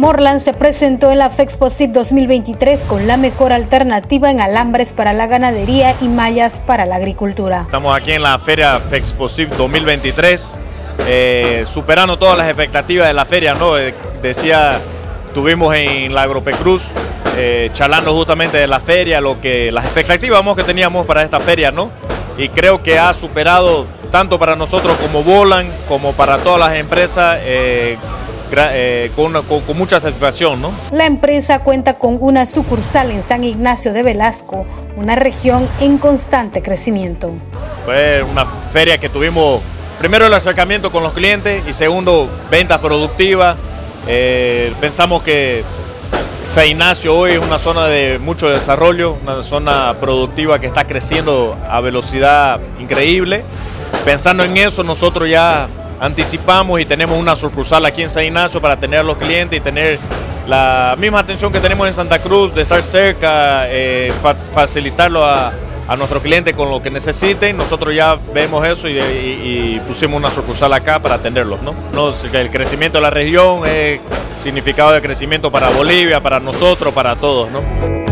Morland se presentó en la FEXPOSIP 2023 con la mejor alternativa en alambres para la ganadería y mallas para la agricultura. Estamos aquí en la feria FEXPOSIP 2023, superando todas las expectativas de la feria, ¿no? Estuvimos en la Agropecruz, charlando justamente de la feria, las expectativas que teníamos para esta feria, ¿no? Y creo que ha superado tanto para nosotros como Boland, como para todas las empresas, con mucha satisfacción, ¿no? La empresa cuenta con una sucursal en San Ignacio de Velasco, una región en constante crecimiento. Fue una feria que tuvimos, primero el acercamiento con los clientes y segundo, ventas productivas. Pensamos que San Ignacio hoy es una zona de mucho desarrollo, una zona productiva que está creciendo a velocidad increíble. Pensando en eso, nosotros ya anticipamos y tenemos una sucursal aquí en San Ignacio para tener a los clientes y tener la misma atención que tenemos en Santa Cruz, de estar cerca, facilitarlo a nuestros clientes con lo que necesiten. Nosotros ya vemos eso y pusimos una sucursal acá para atenderlos, ¿no? El crecimiento de la región es significado de crecimiento para Bolivia, para nosotros, para todos, ¿no?